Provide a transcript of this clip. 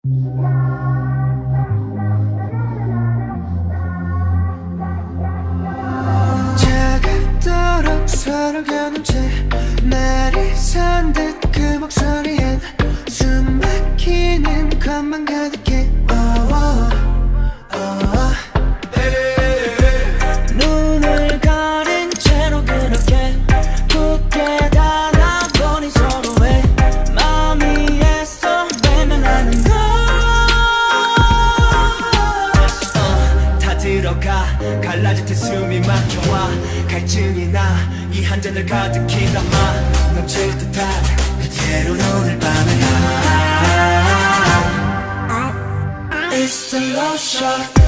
차갑도록 서로 겨눈 채 날이 선 듯 그 목소리엔 숨 막히는 것만 가득해. 눈을 가린 채로 그렇게 굳게 닫아보니 서로의 마음이 애써 외면하는 걸. 다 들어가 갈라질 때 숨이 막혀와 갈증이 나 이 한 잔을 가득히 담아 넘칠 듯한 때론 오늘 밤에 It's the love shot.